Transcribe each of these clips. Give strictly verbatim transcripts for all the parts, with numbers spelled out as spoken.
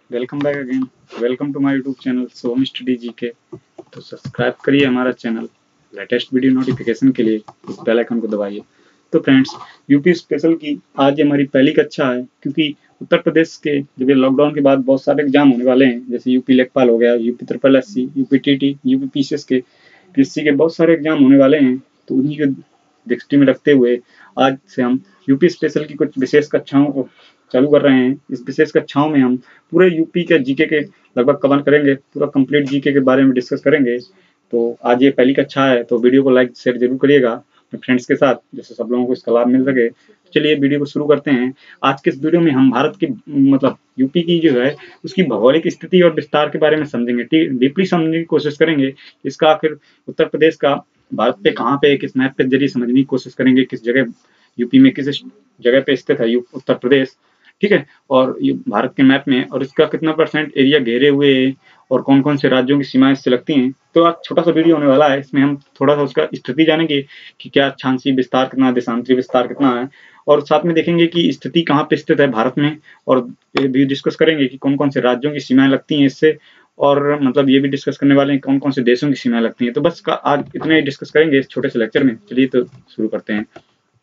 Welcome back again. Welcome to my YouTube channel Soham study GK. तो subscribe करिए हमारा channel. Latest video notification के लिए इस बेल आइकन को दबाइए। तो फ्रेंड्स, यूपी स्पेशल की आज ये हमारी पहली कक्षा है, क्योंकि उत्तर प्रदेश के जब ये लॉकडाउन के बाद बहुत सारे एग्जाम होने वाले हैं, जैसे यूपी लेखपाल हो गया, UP triple S C, UP T, UP PCS के कृषि के बहुत सारे एग्जाम होने वाले हैं। तो उन्हीं को दृष्टि में रखते हुए आज से हम यूपी स्पेशल की कुछ विशेष कक्षाओं को चालू कर रहे हैं। इस विशेष कक्षाओं में हम पूरे यूपी के जीके के लगभग कवर करेंगे, पूरा कंप्लीट जीके के बारे में डिस्कस करेंगे। तो आज ये पहली कक्षा है, तो वीडियो को लाइक शेयर जरूर करिएगा अपने फ्रेंड्स के साथ, जिससे सब लोगों को इसका लाभ मिल सके। चलिए वीडियो को शुरू करते हैं। आज के इस वीडियो में हम भारत की मतलब यूपी की जो है उसकी भौगोलिक स्थिति और विस्तार के बारे में समझेंगे, डीपली समझने की कोशिश करेंगे। इसका आखिर उत्तर प्रदेश का भारत पे कहाँ पे, किस मैप के जरिए समझने की कोशिश करेंगे, किस जगह यूपी में किस जगह पे स्थित है उत्तर प्रदेश, ठीक है, और ये भारत के मैप में, और इसका कितना परसेंट एरिया घेरे हुए है और कौन कौन से राज्यों की सीमाएं इससे लगती हैं। तो आज छोटा सा वीडियो होने वाला है, इसमें हम थोड़ा सा उसका स्थिति जानेंगे कि क्या अक्षांशीय विस्तार कितना, देशांतरीय विस्तार कितना है, और साथ में देखेंगे कि स्थिति कहाँ पे स्थित है भारत में, और ये भी डिस्कस करेंगे कि कौन कौन से राज्यों की सीमाएं लगती हैं इससे, और मतलब ये भी डिस्कस करने वाले हैं कौन कौन से देशों की सीमाएं लगती हैं। तो बस का आज इतने ही डिस्कस करेंगे इस छोटे से लेक्चर में। चलिए तो शुरू करते हैं।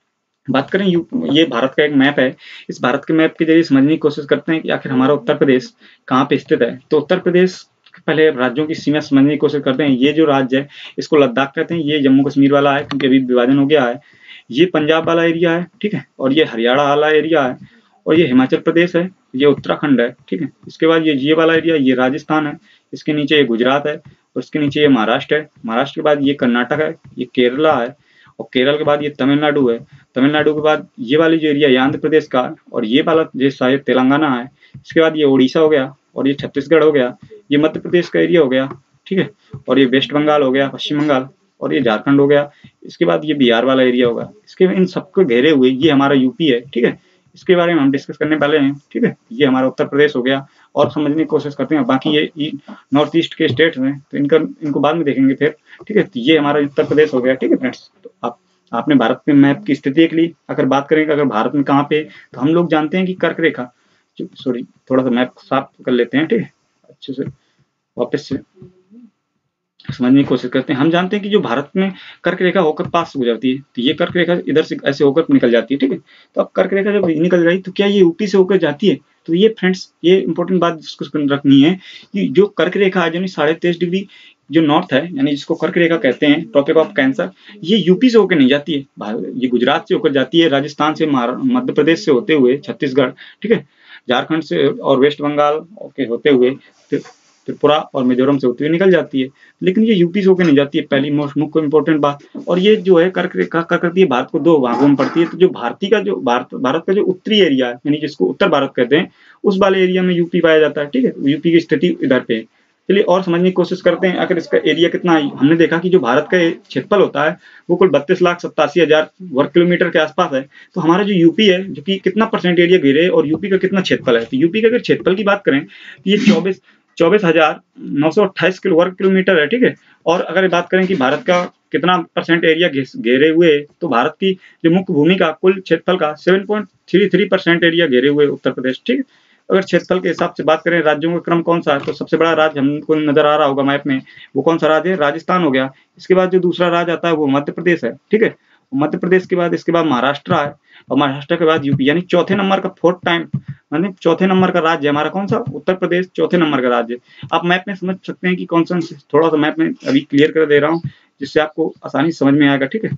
बात करें ये भारत का एक मैप है। इस भारत के मैप के जरिए समझने की कोशिश करते हैं कि आखिर हमारा उत्तर प्रदेश कहाँ पे स्थित है। तो उत्तर प्रदेश पहले राज्यों की सीमा समझने की कोशिश करते हैं। ये जो राज्य है इसको लद्दाख कहते हैं, ये जम्मू कश्मीर वाला है क्योंकि अभी विभाजन हो गया है। ये पंजाब वाला एरिया है, ठीक है, और ये हरियाणा वाला एरिया है, और ये हिमाचल प्रदेश है, ये उत्तराखंड है, ठीक है। इसके बाद ये ये वाला एरिया ये राजस्थान है, इसके नीचे ये गुजरात है, और इसके नीचे ये महाराष्ट्र है, महाराष्ट्र के बाद ये कर्नाटक है, ये केरला है, और केरल के बाद ये तमिलनाडु है, तमिलनाडु के बाद ये वाली जो एरिया ये आंध्र प्रदेश का, और ये वाला जो शायद तेलंगाना है। इसके बाद ये उड़ीसा हो गया, और ये छत्तीसगढ़ हो गया, ये मध्य प्रदेश का एरिया हो गया, ठीक है, और ये वेस्ट बंगाल हो गया, पश्चिम बंगाल, और ये झारखंड हो गया। इसके बाद ये बिहार वाला एरिया होगा। इसके इन सबको घेरे हुए ये हमारा यूपी है, ठीक है। इसके बारे में हम डिस्कस करने वाले हैं, ठीक है। ये हमारा उत्तर प्रदेश हो गया, और समझने की कोशिश करते हैं। बाकी ये नॉर्थ ईस्ट के स्टेट्स हैं, तो इनका इनको बाद में देखेंगे फिर, ठीक है। तो ये हमारा उत्तर प्रदेश हो गया, ठीक है फ्रेंड्स। तो आप आपने भारत में मैप की स्थिति देख ली। अगर बात करें अगर भारत में कहाँ पे, तो हम लोग जानते हैं कि कर्क रेखा, सॉरी थोड़ा सा मैप साफ कर लेते हैं, ठीक है, अच्छे से वापस से समझने की कोशिश करते हैं। हम जानते हैं कि जो भारत में कर्क रेखा होकर पास से गुजरती है, तो ये कर्क रेखा इधर से ऐसे होकर निकल जाती है, ठीक है। तो अब कर्क रेखा जब निकल जाएगी तो क्या ये यूपी से होकर जाती है? तो ये फ्रेंड्स ये इंपॉर्टेंट बात डिस्कस रखनी है कि जो कर्क रेखा है, यानी साढ़े तेईस डिग्री जो नॉर्थ है, यानी जिसको कर्क रेखा कहते हैं, ट्रॉपिक ऑफ कैंसर, ये यूपी से होकर नहीं जाती है, ये गुजरात से होकर जाती है, राजस्थान से, मध्य प्रदेश से होते हुए छत्तीसगढ़, ठीक है, झारखंड से और वेस्ट बंगाल के होते हुए त्रिपुरा और मिजोरम से होते हुए निकल जाती है। लेकिन ये यूपी से होकर नहीं जाती है, पहली मोस्ट मुख्य इंपॉर्टेंट बात। और ये जो है कर्क रेखा क्या करती है, भारत को दो भागों में पड़ती है। तो जो भारतीय का जो भारत भारत का जो उत्तरी एरिया है, यानी जिसको उत्तर भारत कहते हैं, उस वाले एरिया में यूपी पाया जाता है, ठीक है। यूपी की स्थिति इधर पे। चलिए और समझने की कोशिश करते हैं। अगर इसका एरिया कितना है, हमने देखा कि जो भारत का क्षेत्रफल होता है वो कुल बत्तीस लाख सत्तासी हजार वर्ग किलोमीटर के आसपास है। तो हमारा जो यूपी है, जो कि कितना परसेंट एरिया घेरे, और यूपी का कितना क्षेत्रफल है, तो यूपी का अगर क्षेत्रफल की बात करें तो ये चौबीस चौबीस हजार नौ सौ अट्ठाईस किलो वर्ग किलोमीटर है, ठीक है। और अगर बात करें कि भारत का कितना परसेंट एरिया घेरे हुए, तो भारत की जो मुख्य भूमि का कुल क्षेत्रफल का seven point three three percent area घेरे हुए उत्तर प्रदेश, ठीक है। अगर क्षेत्रफल के हिसाब से बात करें राज्यों का क्रम कौन सा है, तो सबसे बड़ा राज्य हमको नजर आ रहा होगा मैप में, वो कौन सा राज्य है, राजस्थान हो गया। इसके बाद जो दूसरा राज्य आता है वो मध्य प्रदेश है, ठीक है। मध्य प्रदेश के बाद इसके बाद महाराष्ट्र है, और महाराष्ट्र के बाद यूपी, यानी चौथे नंबर का फोर्थ टाइम यानी चौथे नंबर का राज्य हमारा कौन सा, उत्तर प्रदेश चौथे नंबर का राज्य। आप मैप में समझ सकते हैं कि कौन सा, थोड़ा सा मैप में अभी क्लियर कर दे रहा हूँ जिससे आपको आसानी समझ में आएगा, ठीक है।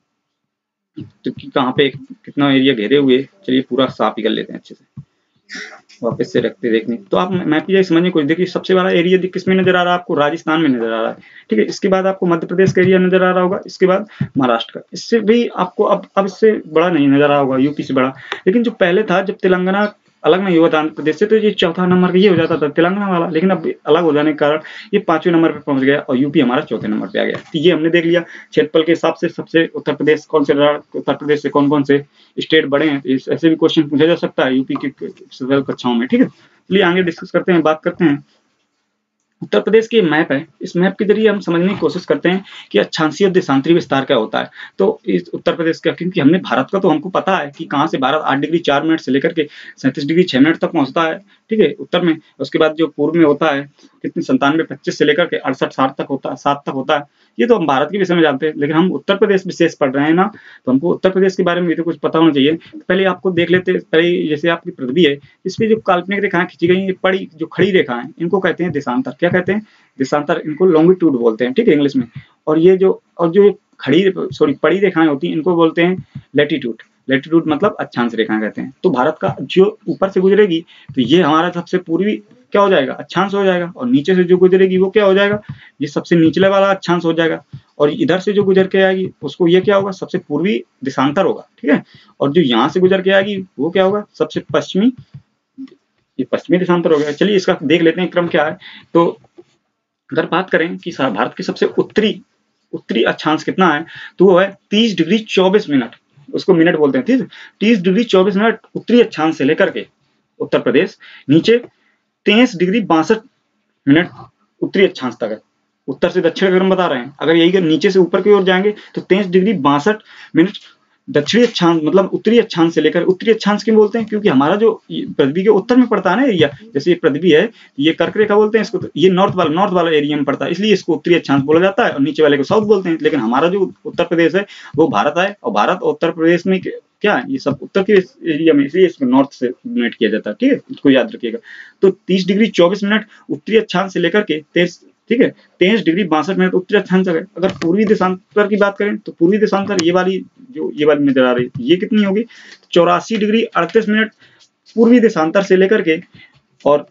तो कहाँ पे कितना एरिया घेरे हुए, चलिए पूरा साफ ही कर लेते हैं अच्छे से, वापस से रखते देखने। तो आप मैप की समझने को देखिए, सबसे बड़ा एरिया किस में नजर आ रहा है आपको, राजस्थान में नजर आ रहा है, ठीक है। इसके बाद आपको मध्य प्रदेश का एरिया नजर आ रहा होगा, इसके बाद महाराष्ट्र का। इससे भी आपको अब अब इससे बड़ा नहीं नजर आ रहा होगा, यूपी से बड़ा। लेकिन जो पहले था, जब तेलंगाना अलग नहीं हुआ था आंध्र प्रदेश से, तो ये चौथा नंबर ये हो जाता था तेलंगाना वाला। लेकिन अब अलग हो जाने के कारण ये पांचवें नंबर पे पहुंच गया, और यूपी हमारा चौथे नंबर पे आ गया। तो ये हमने देख लिया क्षेत्रफल के हिसाब से सबसे उत्तर प्रदेश कौन से, उत्तर प्रदेश से कौन कौन से स्टेट बड़े हैं। तो ऐसे भी क्वेश्चन पूछा जा सकता है यूपी की कक्षाओं में, ठीक है। चलिए आगे डिस्कस करते हैं, बात करते हैं उत्तर प्रदेश की मैप है, इस मैप के जरिए हम समझने की कोशिश करते हैं कि अक्षांशीय और देशांतरी विस्तार क्या होता है। तो इस उत्तर प्रदेश का, क्योंकि हमने भारत का तो हमको पता है कि कहाँ से भारत आठ डिग्री चार मिनट से लेकर के सैंतीस डिग्री छह मिनट तक पहुंचता है, ठीक है, उत्तर में। उसके बाद जो पूर्व में होता है कितनी संतानवे पच्चीस से लेकर के अड़सठ साठ तक होता है, सात तक होता है। ये तो हम भारत के विषय में जानते हैं, लेकिन हम उत्तर प्रदेश विशेष पढ़ रहे हैं ना, तो हमको उत्तर प्रदेश के बारे में भी तो कुछ पता होना चाहिए। तो पहले आपको देख लेते हैं, पहले जैसे आपकी पृथ्वी है, इस पे जो काल्पनिक रेखाएं खींची गई, ये पड़ी जो खड़ी रेखाएं, इनको कहते हैं देशांतर। क्या कहते हैं? देशांतर। इनको लॉन्गिट्यूड बोलते हैं, ठीक है, इंग्लिश में। और ये जो और जो खड़ी सॉरी पड़ी रेखाएं होती हैं, इनको बोलते हैं लैटिट्यूड। लैटिट्यूड मतलब अक्षांश रेखाएं कहते हैं। तो भारत का जो ऊपर से गुजरेगी, तो ये हमारा सबसे पूर्वी क्या हो जाएगा? अक्षांश हो जाएगा। और नीचे से जो गुजरेगी वो क्या हो जाएगा? ये सबसे निचले वाला अक्षांश हो जाएगा। और इधर से जो गुजर के आएगी उसको ये क्या होगा? सबसे पूर्वी देशांतर होगा, ठीक है। और जो यहाँ से गुजर के आएगी वो क्या होगा? सबसे पश्चिमी, ये पश्चिमी देशांतर हो गया। चलिए इसका देख लेते हैं क्रम क्या है। तो अगर बात करें कि भारत के सबसे उत्तरी उत्तरी अक्षांश कितना है, तो वो है तीस डिग्री चौबीस मिनट, उसको मिनट बोलते हैं, ठीक है। तीस डिग्री चौबीस मिनट उत्तरी अक्षांश से लेकर के उत्तर प्रदेश, नीचे तेईस डिग्री बासठ मिनट उत्तरी अक्षांश तक है। उत्तर से दक्षिण अगर हम बता रहे हैं, अगर यही नीचे से ऊपर की ओर जाएंगे तो तेईस डिग्री बासठ मिनट दक्षिणी अक्षांश, मतलब उत्तरी अक्षांश से लेकर, उत्तरी अक्षांश क्यों बोलते हैं? क्योंकि हमारा जो पृथ्वी के उत्तर में पड़ता है ना एरिया, जैसे ये पृथ्वी है, ये कर्क रेखा बोलते हैं इसको, तो ये नॉर्थ वाला नॉर्थ वाला एरिया में पड़ता है, इसलिए इसको उत्तरी अक्षांश बोला जाता है, और नीचे वाले को साउथ बोलते हैं। लेकिन हमारा जो उत्तर प्रदेश है वो भारत है, और भारत और उत्तर प्रदेश में क्या है, ये सब उत्तर के एरिया में, इसलिए इसको नॉर्थ से डिनोट किया जाता है, ठीक है, इसको याद रखिएगा। तो तीस डिग्री चौबीस मिनट उत्तरी अक्षांश से लेकर के तेईस, ठीक है, तेईस डिग्री बासठ मिनट उत्तरी अक्षांश है। अगर पूर्वी देशांतर की बात करें तो पूर्वी देशांतर ये वाली जो ये वाली नजर आ रही है, ये कितनी होगी? चौरासी डिग्री अड़तीस मिनट पूर्वी देशांतर से लेकर के, और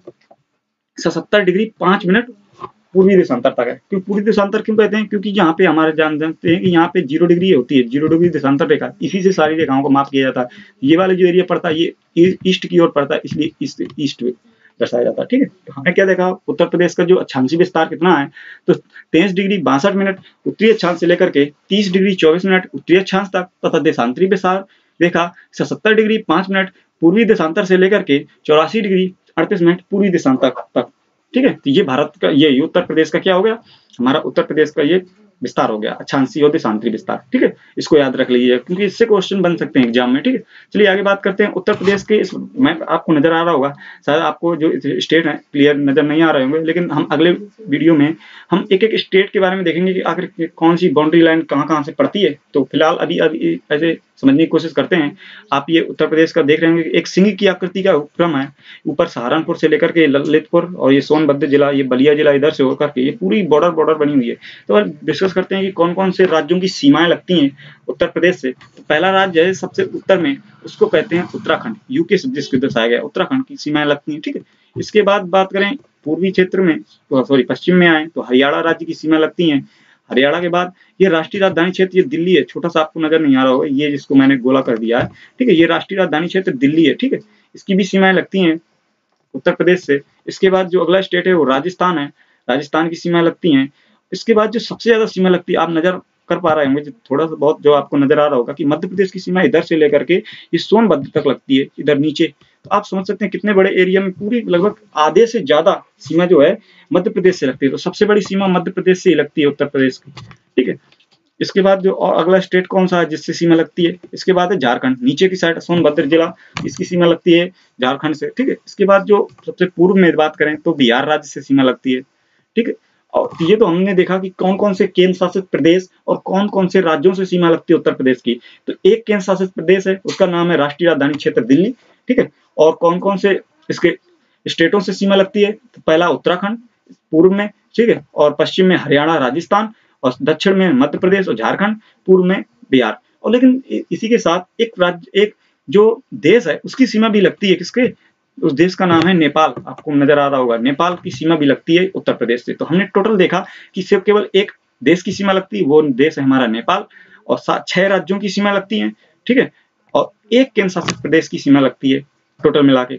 सतहत्तर डिग्री पांच मिनट पूर्वी देशांतर तक है। क्यों पूर्वी देशांतर क्यों कहते हैं? क्योंकि यहाँ पे हमारे जान जानते हैं कि यहाँ पे जीरो डिग्री होती है, जीरो डिग्री देशांतर रेखा, इसी से सारी रेखाओं को माप किया जाता है। ये वाला जो एरिया पड़ता है ये ईस्ट की ओर पड़ता है, इसलिए ईस्ट ईस्ट दर्शाया जाता है, ठीक है। तो हमने क्या देखा, उत्तर प्रदेश का जो अक्षांशीय विस्तार कितना है, तो तेईस डिग्री बासठ मिनट उत्तरी अक्षांश से लेकर के तीस डिग्री चौबीस मिनट उत्तरी अक्षांश तक, तथा देशांतरी विस्तार देखा सत्तर डिग्री पांच मिनट पूर्वी देशांतर से लेकर के चौरासी डिग्री अड़तीस मिनट पूर्वी देशांतर तक, ठीक है। तो ये भारत का, ये उत्तर प्रदेश का क्या हो गया? हमारा उत्तर प्रदेश का ये विस्तार हो गया, अक्षांशीय और देशांतरी विस्तार, ठीक है। इसको याद रख लीजिए क्योंकि इससे क्वेश्चन बन सकते हैं एग्जाम में, ठीक है। चलिए आगे बात करते हैं। उत्तर प्रदेश के इस मैप आपको नजर आ रहा होगा, शायद आपको जो स्टेट है क्लियर नजर नहीं आ रहे होंगे, लेकिन हम अगले वीडियो में हम एक एक स्टेट के बारे में देखेंगे कि आखिर कौन सी बाउंड्री लाइन कहाँ कहाँ से पड़ती है। तो फिलहाल अभी अभी ऐसे समझने की कोशिश करते हैं। आप ये उत्तर प्रदेश का देख रहे होंगे, एक सिंह की आकृति का क्रम है, ऊपर सहारनपुर से लेकर के ललितपुर, और ये सोनभद्र जिला, ये बलिया जिला इधर से होकर के ये पूरी बॉर्डर बॉर्डर बनी हुई है। तो अब डिस्कस करते हैं कि कौन कौन से राज्यों की सीमाएं लगती हैं उत्तर प्रदेश से। तो पहला राज्य है सबसे उत्तर में, उसको कहते हैं उत्तराखंड, यूके से जिसको दर्शाया गया, उत्तराखंड की सीमाएं लगती हैं, ठीक है। इसके बाद बात करें पूर्वी क्षेत्र में, सॉरी पश्चिम में आए तो हरियाणा राज्य की सीमा लगती है। हरियाणा के बाद ये राष्ट्रीय राजधानी क्षेत्र, ये दिल्ली है, छोटा सा आपको नजर नहीं आ रहा होगा, ये जिसको मैंने गोला कर दिया है, ठीक है, ये राष्ट्रीय राजधानी क्षेत्र दिल्ली है, ठीक है। इसकी भी सीमाएं लगती हैं उत्तर प्रदेश से। इसके बाद जो अगला स्टेट है वो राजस्थान है, राजस्थान की सीमाएं लगती हैं। इसके बाद जो सबसे ज्यादा सीमा लगती है, आप नजर कर पा रहे होंगे, थोड़ा सा बहुत जो आपको नजर आ रहा होगा कि मध्य प्रदेश की सीमा इधर से लेकर के ये सोनभद्र तक लगती है, इधर नीचे। तो आप समझ सकते हैं कितने बड़े एरिया में पूरी लगभग आधे से ज्यादा सीमा जो है मध्य प्रदेश से लगती है। तो सबसे बड़ी सीमा मध्य प्रदेश से ही लगती है उत्तर प्रदेश की, ठीक है। इसके बाद जो और अगला स्टेट कौन सा है जिससे सीमा लगती है, इसके बाद है झारखंड, नीचे की साइड सोनभद्र जिला, इसकी सीमा लगती है झारखंड से, ठीक है। इसके बाद जो सबसे पूर्व में बात करें तो बिहार राज्य से सीमा लगती है, ठीक है। और ये तो हमने देखा कि कौन कौन से केंद्र शासित प्रदेश और कौन कौन से राज्यों से सीमा लगती है उत्तर प्रदेश की। तो एक केंद्र शासित प्रदेश है, उसका नाम है राष्ट्रीय राजधानी क्षेत्र दिल्ली, ठीक है। और कौन कौन से इसके स्टेटों से सीमा लगती है, तो पहला उत्तराखंड पूर्व में, ठीक है, और पश्चिम में हरियाणा राजस्थान, और दक्षिण में मध्य प्रदेश और झारखंड, पूर्व में बिहार। और लेकिन इसी के साथ एक राज्य, एक जो देश है उसकी सीमा भी लगती है, किसके? उस देश का नाम है नेपाल, आपको नजर आ रहा होगा, नेपाल की सीमा भी लगती है उत्तर प्रदेश से। तो हमने टोटल देखा कि सिर्फ केवल एक देश की सीमा लगती है, वो देश है हमारा नेपाल, और सात छह राज्यों की सीमा लगती है, ठीक है, और एक केंद्र शासित प्रदेश की सीमा लगती है टोटल मिला के,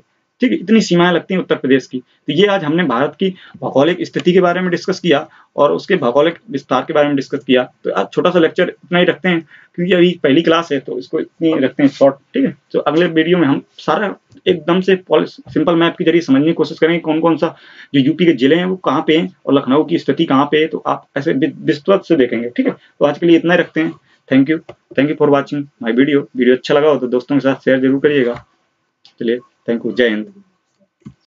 ठीक है, इतनी सीमाएं लगती हैं उत्तर प्रदेश की। तो ये आज हमने भारत की भौगोलिक स्थिति के बारे में डिस्कस किया और उसके भौगोलिक विस्तार के बारे में डिस्कस किया। तो आज छोटा सा लेक्चर इतना ही रखते हैं, क्योंकि अभी पहली क्लास है तो इसको इतनी रखते हैं शॉर्ट, ठीक है। तो अगले वीडियो में हम सारा एकदम से सिंपल मैप के जरिए समझने की कोशिश करेंगे कौन कौन सा जो यूपी के जिले हैं वो कहाँ पे हैं और लखनऊ की स्थिति कहाँ पे है, तो आप ऐसे विस्तृत से देखेंगे, ठीक है। तो आज के लिए इतना ही रखते हैं। Thank you thank you for watching my video. Video अच्छा लगा हो तो दोस्तों के साथ शेयर जरूर करिएगा। चलिए, थैंक यू, जय हिंद।